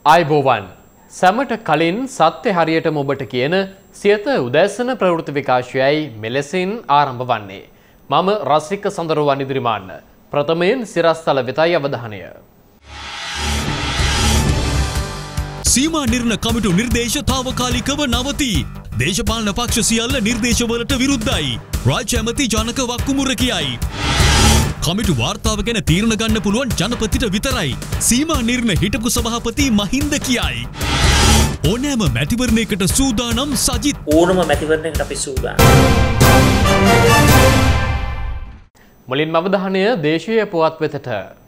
ආයුබෝවන් සැමට කලින් සත්‍ය හරියටම ඔබට කියන සියත උදෑසන ප්‍රවෘත්ති විකාශයයි මෙලෙසින් ආරම්භ වන්නේ. මම රසික සඳරුවන් ඉදිරිමාන්න. ප්‍රථමයෙන් සිරස්තල වෙතයි අවධානය. සීමා නිර්ණ කමිටු නිර්දේශ තාවකාලිකව නවතී. දේශපාලන පක්ෂ සියල්ල නිර්දේශවලට විරුද්ධයි. රාජ්‍ය ඇමති ජනක වක්කුමුර කියයි. කමිටු වාර්තාව ගැන තීරණ ගන්න පුළුවන් ජනපතිට විතරයි. සීමා නිර්ණ හිටපු සභාපති මහින්ද කියයි. ඕනෑම මැතිවරණයකට සූදානම් සජිත්. ඕනම මැතිවරණයකට අපි සූදානම්. මුලින්ම අවධානය දේශීය පුවත් වෙතට.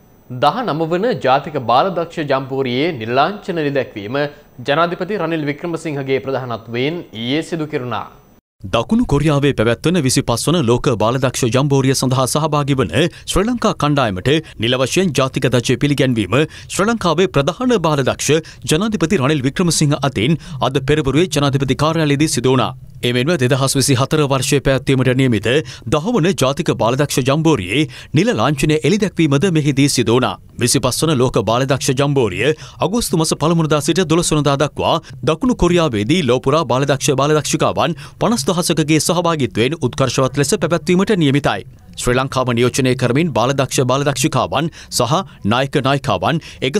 19 වන ජාතික බාලදක්ෂ ජම්පූරියේ නිර්ලාංඡන නිදැක්වීම ජනාධිපති රනිල් වික්‍රමසිංහගේ ප්‍රධානත්වයෙන් ඊයේ සිදු කෙරුණා. දකුණු කොරියාවේ පැවැත්වන 25 වන ලෝක බාලදක්ෂ ජම්බෝරිය සඳහා සහභාගී වන ශ්‍රී ලංකා කණ්ඩායමට නිල වශයෙන් ජාතික ධජය පිළිගැන්වීම ශ්‍රී ලංකාවේ ප්‍රධාන බාලදක්ෂ ජනාධිපති රනිල් වික්‍රමසිංහ අතින් අද පෙරවරුවේ ජනාධිපති කාර්යාලයේදී සිදු වුණා. එමෙන්ම 2024 වර්ෂයේ පැවැත්වීමට නියමිත 10 වන ජාතික බාලදක්ෂ ජම්බෝරියේ නිල ලාංඡනය එළිදැක්වීමද මෙහිදී සිදු වුණා. 25 වන ලෝක බාලදක්ෂ ජම්බෝරිය අගෝස්තු මාස 1 වෙනිදා සිට 12 වෙනිදා දක්වා දකුණු කොරියාවේදී ලෝපුරා බාලදක්ෂිකාවන් 50,000කගේ සහභාගීත්වයෙන් උත්කර්ෂවත් ලෙස පැවැත්වීමට නියමිතයි. ශ්‍රී ලංකාව නියෝජනය කරමින් බාලදක්ෂිකාවන් සහ නායක-නායිකාවන්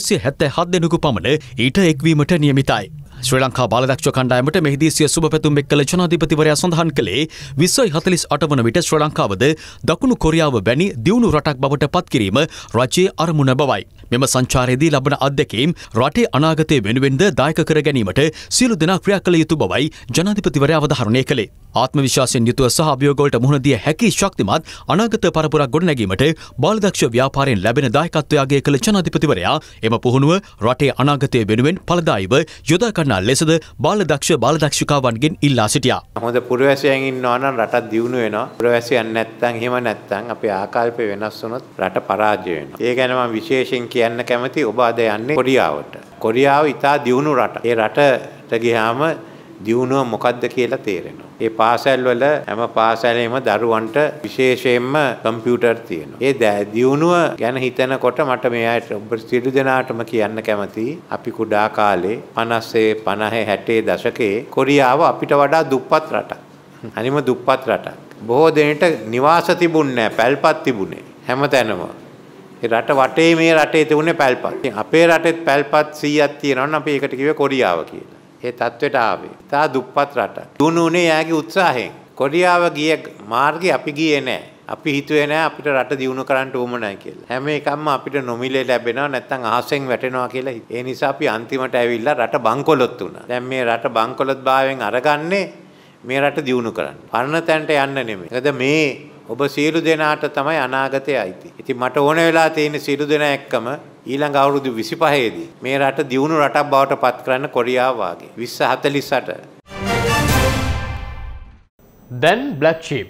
177 දෙනෙකු පමණ ඊට එක්වීමට නියමිතයි. ශ්‍රී ලංකා බාලදක්ෂ කණ්ඩායමට මෙහිදී සිය සුබ පැතුම් එක් කළ ජනාධිපතිවරයා සඳහන් කළේ 2048 වන විට ශ්‍රී ලංකාවද දකුණු කොරියාව වැනි දියුණු රටක් බවට පත් කිරීම රජයේ අරමුණ බවයි. මෙම සංචාරයේදී ලබන අත්දැකීම් රටේ අනාගතය වෙනුවෙන්ද දායක කර ගැනීමට සියලු දෙනා ක්‍රියා කළ යුතු බවයි ජනාධිපතිවරයා අවධාරණය කළේ. ආත්ම විශ්වාසයෙන් යුතුව සහ අභියෝගවලට මුහුණ දිය හැකි ශක්තිමත් අනාගත පරපුරක් ගොඩනැගීමට බාලදක්ෂ ව්‍යාපාරයෙන් ලැබෙන දායකත්වය අගය කළ ජනාධිපතිවරයා එම පුහුණුව රටේ අනාගතය වෙනුවෙන් ඵලදායීව යොදා ගන්නා ලෙසද බාලදක්ෂිකාවන්ගෙන් ඉල්ලා සිටියා. හොඳ පුරවැසියන් ඉන්නවා නම් රටක් දියුණු වෙනවා. පුරවැසියන් නැත්තම් එහෙම නැත්තම් අපේ ආකල්පය වෙනස් වුණොත් රට පරාජය වෙනවා. ඒ ගැන මම විශේෂයෙන් කියන්න කැමති ඔබ අද යන්නේ කොරියාවට. කොරියාව ඉතා දියුණු රට. ඒ රටට ගියාම දියුණුව මොකද්ද කියලා තේරෙනවා. ඒ පාසල් වල හැම පාසලෙම දරුවන්ට විශේෂයෙන්ම කම්පියුටර් තියෙනවා. ඒ දියුණුව ගැන හිතනකොට මට මේ අයට ඔබ සියලු දෙනාටම කියන්න කැමතියි. අපි කුඩා කාලේ 50 50 60 දශකයේ කොරියාව අපිට වඩා දුප්පත් රටක්. අනිම දුප්පත් රටක්. බොහෝ දෙනෙට නිවාස තිබුණේ නැහැ, පැල්පත් තිබුණේ හැමතැනම. ඒ රට වටේ මේ රටේ තිබුණේ පැල්පත්. අපේ රටෙත් පැල්පත් 100ක් තියෙනවා නම් අපි ඒකට කිව්වේ කොරියාව කියලා. ඒ තත්ත්වයට ආවේ. තා දුප්පත් රට. දුනුනේ යාගේ උත්සාහයෙන්. කොරියාව ගිය මාර්ගේ අපි ගියේ නැහැ. අපි හිතුවේ නැහැ අපිට රට දියුණු කරන්න ඕමනයි කියලා. හැම එකක්ම අපිට නොමිලේ ලැබෙනවා නැත්නම් අහසෙන් වැටෙනවා කියලා. ඒ නිසා අපි අන්තිමට ඇවිල්ලා රට බංකොලොත් වුණා. දැන් මේ රට බංකොලොත් භාවයෙන් අරගන්නේ මේ රට දියුණු කරන්න. පරණ තැනට යන්න නෙමෙයි. ඒකද මේ ඔබ සියලු දෙනාට තමයි අනාගතය අයිති. ඉතින් මට ඕන වෙලා තියෙන සියලු දෙනා එක්කම ඊළඟ අවුරුදු 25 දී මේ රට දියුණු රටක් බවට පත් කරන්න කොරියාව වාගේ 2048. Then Black Sheep.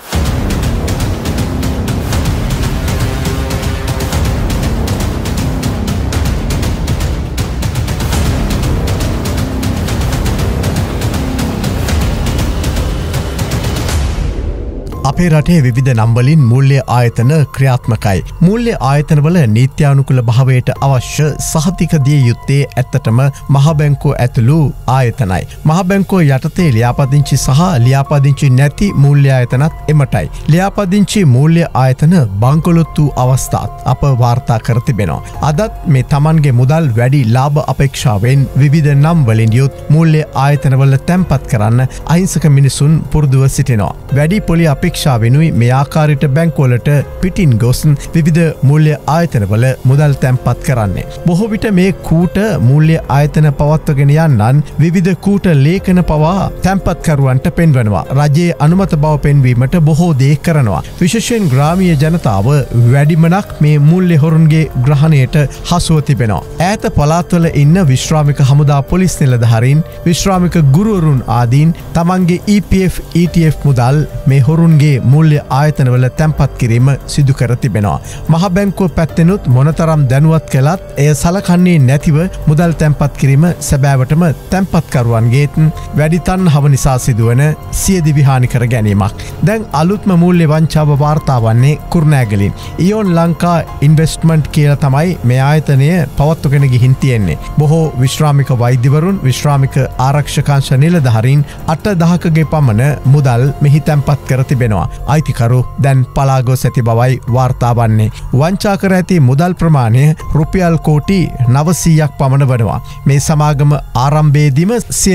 අපේ රටේ විවිධ නම්වලින් මූල්‍ය ආයතන ක්‍රියාත්මකයි. මූල්‍ය ආයතනවල නීත්‍යානුකූල භාවයට අවශ්‍ය සහතික දිය යුත්තේ ඇත්තටම මහ බැංකුව ඇතුළු ආයතනයි. මහ බැංකුව යටතේ ලියාපදිංචි සහ ලියාපදිංචි නැති මූල්‍ය ආයතනත් එමටයි. ලියාපදිංචි මූල්‍ය ආයතන බංකොලොත්තු අවස්ථාත් අප වාර්තා කර තිබෙනවා. අදත් මේ තමන්ගේ මුදල් වැඩි ලාභ අපේක්ෂාවෙන් විවිධ නම් වලින් යුත් මූල්‍ය ආයතනවල තැන්පත් කරන්න අහිංසක මිනිසුන් පුරුදුව සිටිනවා. වැඩි පොලි අපේක්ෂා වෙනුයි මේ ආකාරයට බැංකුවලට පිටින් ගොස් විවිධ මූල්‍ය ආයතනවල මුදල් තැන්පත් කරන්නේ. බොහෝ විට මේ කූට මූල්‍ය ආයතන පවත්වගෙන යන්නන් විවිධ කූට ලේඛන පවා තැන්පත්කරුවන්ට පෙන්වනවා. රජයේ අනුමත බව පෙන්වීමට බොහෝ දේ කරනවා. විශේෂයෙන් ග්‍රාමීය ජනතාව වැඩිමනක් මේ මූල්‍ය හොරුන්ගේ ග්‍රහණයට හසුව තිබෙනවා. ඈත පළාත්වල ඉන්න විශ්‍රාමික හමුදා පොලිස් නිලධාරීන්, විශ්‍රාමික ගුරුවරුන් ආදීන් තමන්ගේ EPF ETF මුදල් මේ හොරුන්ගේ බැංකුවන්ගේ මූල්‍ය ආයතනවල තැන්පත් කිරීම සිදු කර තිබෙනවා. මහ බැංකුව පැත්තෙනුත් මොනතරම් දැනුවත් කළත් එය සලකන්නේ නැතිව මුදල් තැන්පත් කිරීම සැබෑවටම තැන්පත්කරුවන්ගේත් වැඩි තන්හව නිසා සිදුවන සියදිවි හානි කර ගැනීමක්. දැන් අලුත්ම මූල්‍ය වංචාව වාර්තා වන්නේ කුරුණෑගලින්. ඉයෝන් ලංකා ඉන්වෙස්ට්මන්ට් කියලා තමයි මේ ආයතනය පවත්වගෙන ගිහින් තියෙන්නේ. බොහෝ විශ්‍රාමික වෛද්‍යවරුන් විශ්‍රාමික ආරක්ෂකාංශ නිලධාරීන් 8,000ගේ පමණ මුදල් මෙහි තැන්පත් කර තිබෙනවා. අයිතිකරු දැන් පලා ගොස් ඇති බවයි වාර්තා වන්නේ. වංචා කර ඇති මුදල් ප්‍රමාණය රුපියල් කෝටි 900ක් පමණ වනවා. මේ සමාගම ආරම්භයේදීම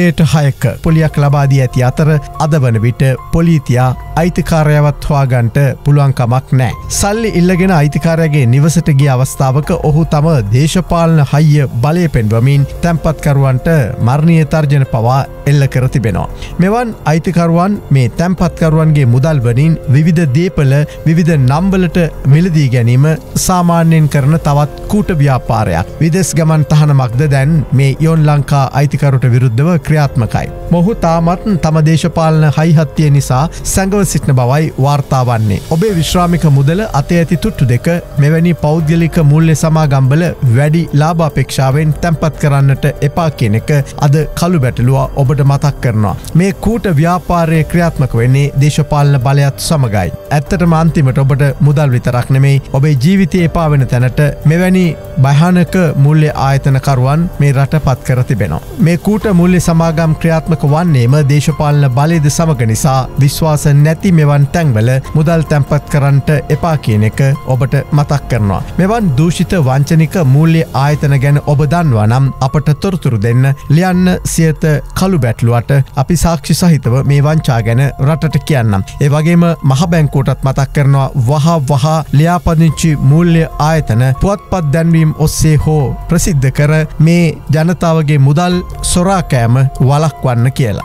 106ක පොලියක් ලබා දී ඇති අතර අද වන විට පොලිතියා අයිතිකාරයවත් හොයාගන්නට පුළුවන් කමක් නැහැ. සල්ලි ඉල්ලගෙන අයිතිකාරයාගේ නිවසට ගිය අවස්ථාවක ඔහු තම දේශපාලන හයිය බලය පෙන්වමින් තැන්පත්කරුවන්ට මරණීය තර්ජන පවා එල්ල කර තිබෙනවා. මෙවන් අයිතිකරුවන් මේ තැන්පත්කරුවන්ගේ මුදල් වලින් විවිධ දේපල විවිධ නම්වලට මිලදී ගැනීම සාමාන්‍යයෙන් කරන තවත් කූට ව්‍යාපාරයක්. විදෙස් ගමන් තහනමක්ද දැන් මේ යෝන් ලංකා අයිතිකරුට විරුද්ධව ක්‍රියාත්මකයි. මොහු තාමත් තම දේශපාලන හයිහත්තිය නිසා සැඟව සිටින බවයි වාර්තා වන්නේ. ඔබේ විශ්‍රාමික මුදල අතේ ඇති තුට්ටු දෙක මෙවැනි පෞද්ගලික මූල්‍ය සමාගම්වල වැඩි ලාභාපේක්ෂාවෙන් තැන්පත් කරන්නට එපා කියන එක අද කළු බැටළුවා ඔබට මතක් කරනවා. මේ කූට ව්‍යාපාරයේ ක්‍රියාත්මක වෙන්නේ දේශපාලන බලයත් සමගයි. ඇත්තටම අන්තිමට ඔබට මුදල් විතරක් නෙමෙයි ඔබේ ජීවිතය එපා වෙන තැනට මෙවැනි භයානක මූල්‍ය ආයතනකරුවන් මේ රට පත් කර තිබෙනවා. මේ කූට මූල්‍ය සමාගම් ක්‍රියාත්මක වන්නේම දේශපාලන බලයද සමග නිසා විශ්වාස නැති මෙවන් තැන්වල මුදල් තැන්පත් කරන්නට එපා කියන එක ඔබට මතක් කරනවා. මෙවන් දූෂිත වංචනික මූල්‍ය ආයතන ගැන ඔබ දන්නවා නම් අපට තොරතුරු දෙන්න ලියන්න සියත කළු බැටළුවට අපි සාක්ෂි සහිතව මේ වංචා ගැන රටට කියන්නම්. ඒ වගේම මහ බැංකුවටත් මතක් කරනවා වහ ලියාපදිංචි මූල්‍ය ආයතන පුවත්පත් දැන්වීම් ඔස්සේ හෝ ප්‍රසිද්ධ කර මේ ජනතාවගේ මුදල් සොරා කෑම වළක්වන්න කියලා.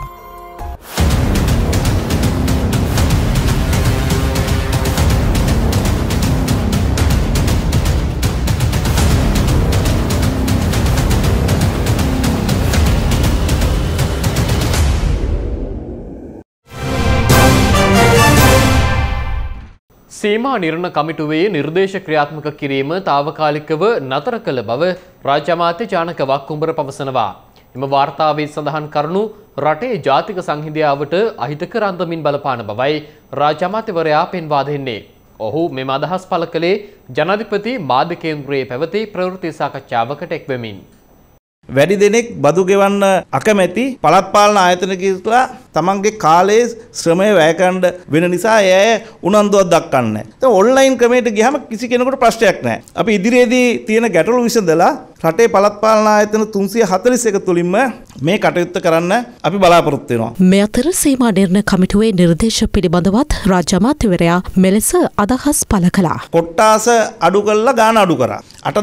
සීමා නිර්ණ කමිටුවේ නිර්දේශ ක්‍රියාත්මක කිරීම తాවකාලිකව නතර කළ බව රාජ්‍ය අමාත්‍ය ජානක වක්කුඹර පවසනවා. එම වාර්තාවේ සඳහන් කරුණු රටේ ජාතික සංහිඳියාවට අහිතකර අන්දමින් බලපාන බවයි රාජ්‍ය අමාත්‍යවරයා පෙන්වා දෙන්නේ. ඔහු මෙම අදහස් පළ කළේ ජනාධිපති මාධ්‍ය කේන්ද්‍රයේ පැවති ප්‍රවෘත්ති සාකච්ඡාවකට එක්වෙමින්. වැඩි දෙනෙක් බදු ගෙවන්න අකමැති පළාත් පාලන ආයතන කියලා තමන්ගේ කාලයේ ශ්‍රමය වැය කරන්න වෙන නිසා එය උනන්දුවක් දක්වන්නේ. දැන් ඔන්ලයින් ක්‍රමයට ගියාම කිසි කෙනෙකුට ප්‍රශ්නයක් නැහැ. අපි ඉදිරියේදී තියෙන ගැටලු විසඳලා රටේ පළාත් පාලන ආයතන 341 තුලින්ම මේ කටයුත්ත කරන්න අපි බලාපොරොත්තු වෙනවා. මේ අතර සීමා නිර්ණය කමිටුවේ නිර්දේශ පිළිබඳවත් රාජ්‍ය අමාත්‍යවරයා මෙලෙස අදහස් පළ කළා. කොට්ටාස අඩු කළා ගාන අඩු කරා.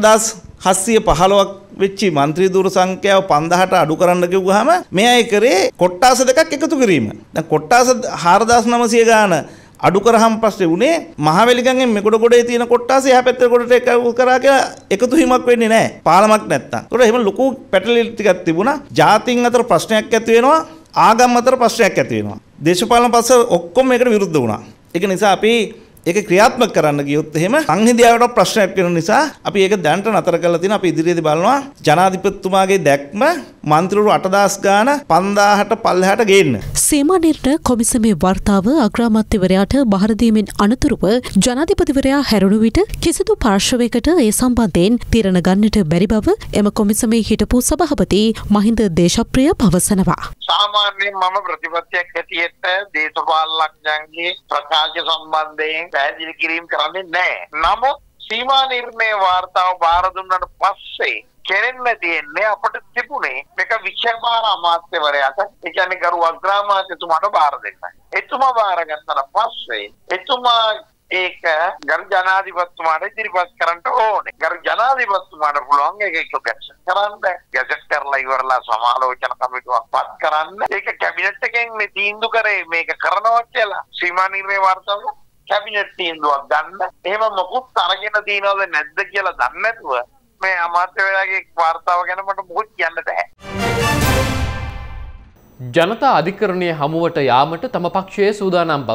8715ක් වෙච්චි මන්ත්‍රී දුර සංඛ්‍යාව 5000ට අඩු කරන්න කිව්වහම මේ අය කරේ කොට්ටාස දෙකක් එකතු කිරීම. දැන් කොට්ටාස 4900 ගාන අඩු කරාම පස්සේ උනේ මහවැලිගඟෙන් මෙගොඩ ගොඩේ තියෙන කොට්ටාස එහා පැත්තේ ගොඩට එකතු කරා කියලා එකතු වීමක් වෙන්නේ නැහැ. පාලමක් නැත්තම්. ඒකට එහෙම ලොකු පැටලෙලි ටිකක් තිබුණා. ජාතීන් අතර ප්‍රශ්නයක් ඇති වෙනවා. ආගම් අතර ප්‍රශ්නයක් ඇති වෙනවා. දේශපාලන පස්ස ඔක්කොම මේකට විරුද්ධ වුණා. ඒක නිසා අපි ඒක ක්‍රියාත්මක කරන්න ගියොත් එහෙම සංහිඳියාවට ප්‍රශ්නයක් වෙන නිසා අපි ඒක දැනට නතර කරලා තියෙනවා. අපි ඉදිරියේදී බලනවා ජනාධිපතිතුමාගේ දැක්ම මන්ත්‍රීවරු 8000 ගාන 5000ට පල්ලෙහාට ගේන්න. සීමා නිර්ණය කොමිසමේ වාර්තාව අග්‍රාමාත්‍යවරයාට බහර දීමෙන් අනතුරුව ජනාධිපතිවරයා හැරුණු විට කිසිදු පාර්ශවයකට ඒ සම්බන්ධයෙන් තීරණ ගන්නට බැරි බව එම කොමිසමේ හිටපු සභාපති මහින්ද දේශප්‍රිය පවසනවා. සාමාන්‍යයෙන් මම ප්‍රතිපත්තියක් හැටියට දේශපාලනඥයන්ගේ ප්‍රකාශ සම්බන්ධයෙන් පැහැදිලි කිරීම කරන්නේ නැහැ. නමුත් සීමා නිර්ණය වාර්තාව බාර දුන්නාට පස්සේ කෙරෙන්න තියෙන්නේ අපිට තිබුණේ මේක විශේෂපාල අමාත්‍යවරයාට ඒ කියන්නේ ගරු අග්‍රාමාත්‍යතුමාට බාර දෙන්නයි. එතුමා බාරගත්තට පස්සේ එතුමා ඒක ගරු ජනාධිපතිතුමාට ඉදිරිපත් කරන්න ඕනේ. ගරු ජනාධිපතිතුමාට පුළුවන් ඒක ගැසට් කරන්න. ගැසට් කරලා ඉවරලා සමාලෝචන කමිටුවක් පත් කරන්න. ඒක කැබිනට් එකෙන් මේ තීන්දුව කරේ මේක කරනවා කියලා. සීමා නිර්ණය වාර්තාව කැබිනට් තීන්දුවක් ගන්න. එහෙම මොකුත් අරගෙන තියනවද නැද්ද කියලා දන්නේ නැතුව මේ අමාත්‍යවරයාගේ වාර්තාව ගැන මට මොකුත් කියන්න බෑ. ජනතා අධිකරණයේ හමුවට යාමට තම පක්ෂයේ සූදානම් බව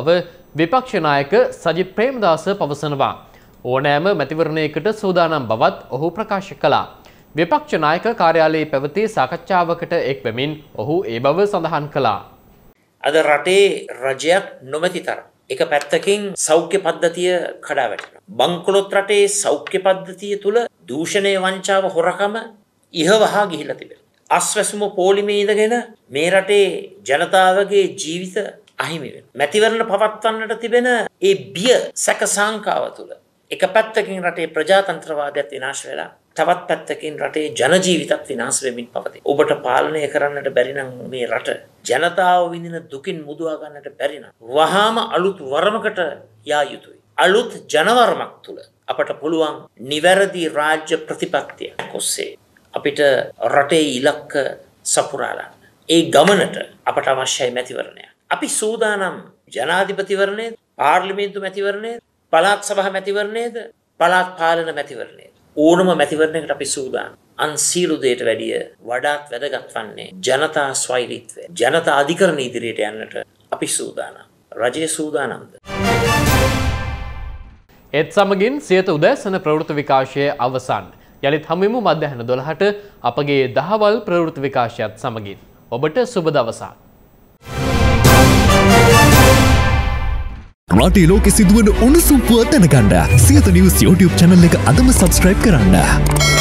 විපක්ෂ නායක සජිත් ප්‍රේමදාස පවසනවා. ඕනෑම මැතිවරණයකට සූදානම් බවත් ඔහු ප්‍රකාශ කළා. විපක්ෂ නායක කාර්යාලයේ පැවති සාකච්ඡාවකට එක් වෙමින් ඔහු ඒ බව සඳහන් කළා. අද රටේ රජයක් නොමැති තරම් එක පැත්තකින් සෞඛ්‍ය පද්ධතිය කඩා වැටෙනවා. බංකොලොත් රටේ සෞඛ්‍ය පද්ධතිය තුල දූෂණය, වංචාව, හොරකම ඉහවහා ගිහිලා තිබෙනවා. අස්වැසුම පොලිමේ ඉඳගෙන මේ රටේ ජනතාවගේ ජීවිත අහිමි වෙනවා. මැතිවරණ පවත්වන්නට තිබෙන ඒ බිය සැක සංකාව තුල එක පැත්තකින් රටේ ප්‍රජාතන්ත්‍රවාදයත් විනාශ වෙලා තවත් පැත්තකින් රටේ ජන ජීවිතත් විනාශ වෙමින් පවතී. ඔබට පාලනය කරන්නට බැරි නම් මේ රට ජනතාව විඳින දුකින් මුදවා ගන්නට බැරි නම් වහාම අලුත් වරමකට යා යුතුයි. අලුත් ජනවරමක් තුල අපට පුළුවන් නිවැරදි රාජ්‍ය ප්‍රතිපත්තිය ඔස්සේ අපිට රටේ ඉලක්ක සපුරාලන්න. ඒ ගමනට අපට අවශ්‍යයි මැතිවරණයක්. අපි සූදානම් ජනාධිපතිවරණයේද, පාර්ලිමේන්තු මැතිවරණයේද, පළාත් සභා මැතිවරණයේද, පළාත් පාලන මැතිවරණයේද ඕනම මැතිවරණයකට අපි සූදානම්. අන් සියලු දේට වැඩිය වඩාත් වැදගත් වන්නේ ජනතා ස්වෛරීත්වය. ජනතා අධිකරණ ඉදිරියට යන්නට අපි සූදානම්. රජය සූදානම්ද? ඒත් සමගින් සියත උදෑසන ප්‍රවෘත්ති විකාශය අවසන්. යළිත් හමුවෙමු මධ්‍යහන 12ට අපගේ දහවල් ප්‍රවෘත්ති විකාශයත් සමගින්. ඔබට සුබ දවසක්. රටේ ලෝකෙ සිදුවන උණුසුම් පුවත් දැනගන්න සියත නිවුස් YouTube channel එක අදම subscribe කරන්න.